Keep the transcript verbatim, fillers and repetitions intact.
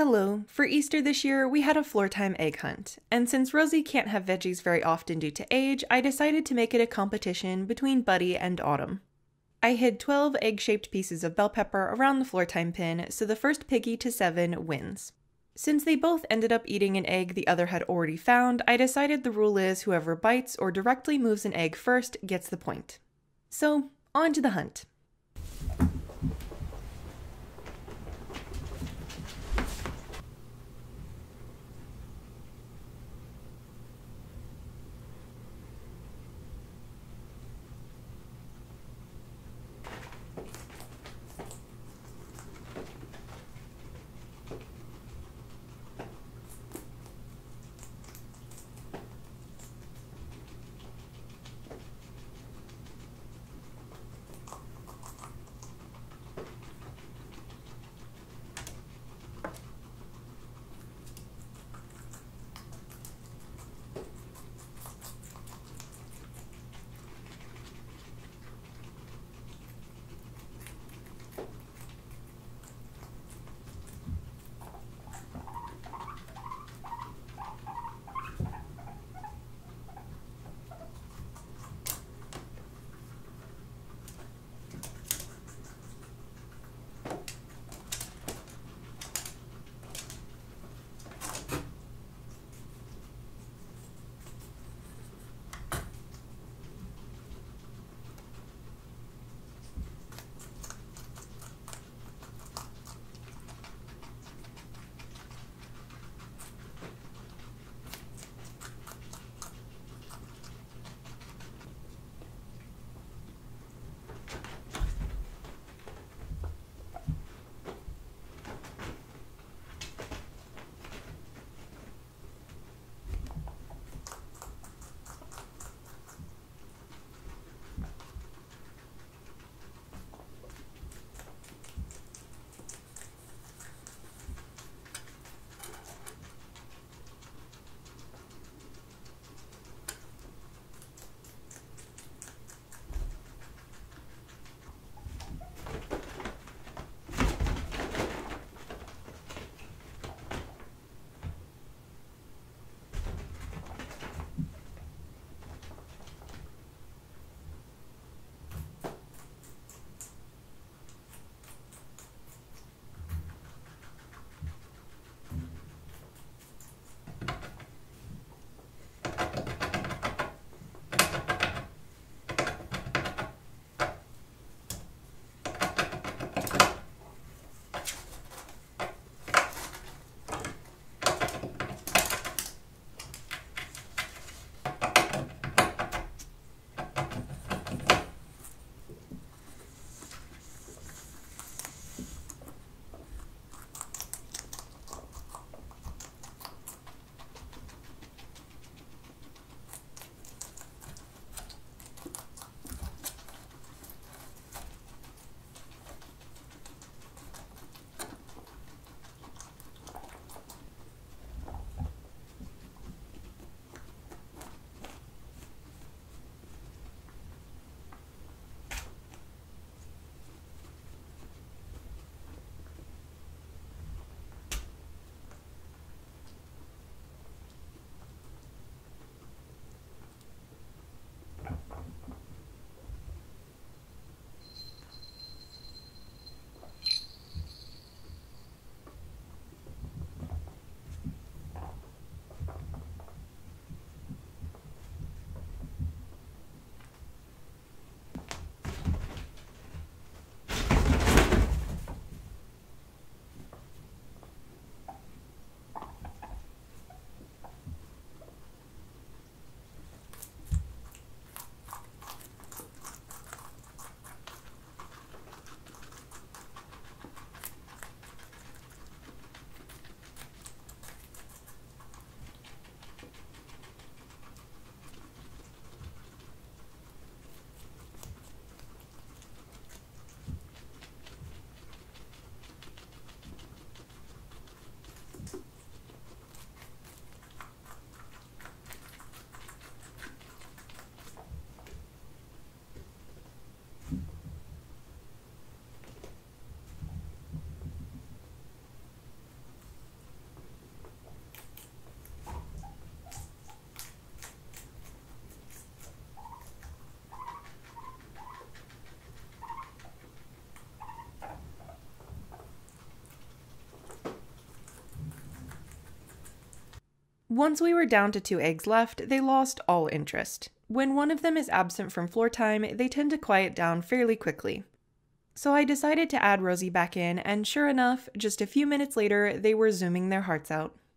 Hello. For Easter this year, we had a floor time egg hunt, and since Rosie can't have veggies very often due to age, I decided to make it a competition between Buddy and Autumn. I hid twelve egg-shaped pieces of bell pepper around the floor time pin, so the first piggy to seven wins. Since they both ended up eating an egg the other had already found, I decided the rule is whoever bites or directly moves an egg first gets the point. So, on to the hunt. Once we were down to two eggs left, they lost all interest. When one of them is absent from floor time, they tend to quiet down fairly quickly. So I decided to add Rosie back in, and sure enough, just a few minutes later, they were zooming their hearts out.